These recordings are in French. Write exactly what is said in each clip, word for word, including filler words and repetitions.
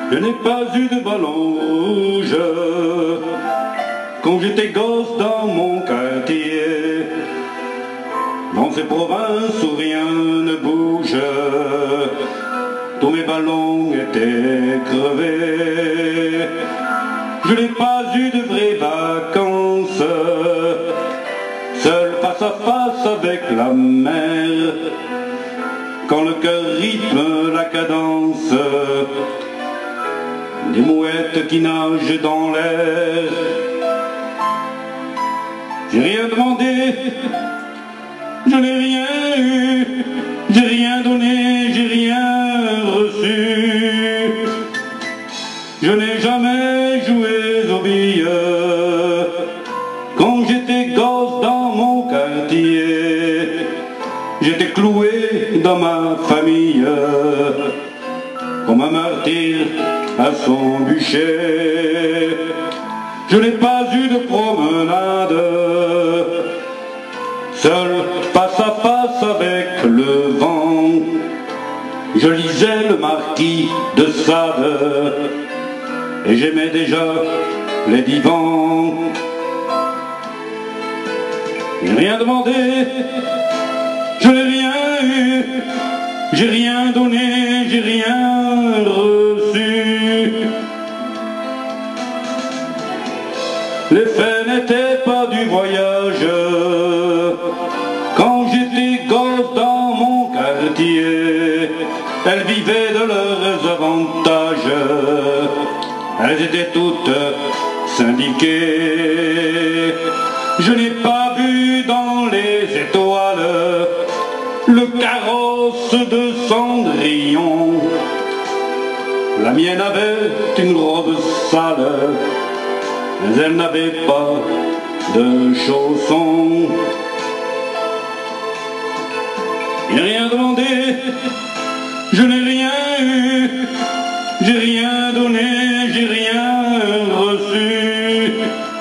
Je n'ai pas eu de ballon rouge quand j'étais gosse dans mon quartier. Dans ces provinces où rien ne bouge, tous mes ballons étaient crevés. Je n'ai pas eu de vraies vacances, seul face à face avec la mer, quand le cœur rythme la cadence des mouettes qui nagent dans l'air. J'ai rien demandé, je n'ai rien eu, j'ai rien donné, j'ai rien reçu. Je n'ai jamais joué aux billes quand j'étais gosse dans mon quartier. J'étais cloué dans ma famille comme un martyr à son bûcher. Je n'ai pas eu de promenade, seul face à face avec le vent. Je lisais le Marquis de Sade et j'aimais déjà les divans. J'ai rien demandé, je n'ai rien eu, j'ai rien donné, j'ai rien reçu. Les faits n'étaient pas du voyage quand j'étais gosse dans mon quartier. Elles vivaient de leurs avantages, elles étaient toutes syndiquées. Je n'ai pas vu dans les étoiles le carrosse de Cendrillon. La mienne avait une robe sale, mais elle n'avait pas de chaussons. Je n'ai rien demandé, je n'ai rien eu, j'ai rien donné, j'ai rien reçu.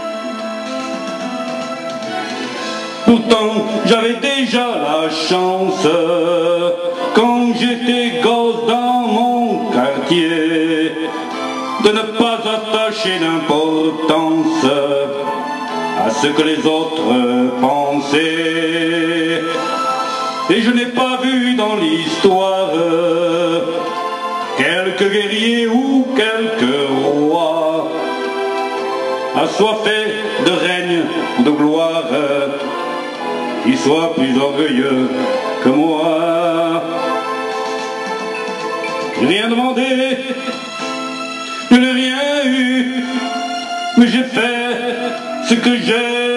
Pourtant, j'avais déjà la chance, quand j'étais gosse dans mon quartier, de ne pas attacher d'importance à ce que les autres pensaient. Et je n'ai pas vu dans l'histoire quelques guerriers ou quelques rois assoiffés de règne ou de gloire qui soient plus orgueilleux que moi. Je n'ai rien demandé, je n'ai rien eu, mais j'ai fait ce que j'ai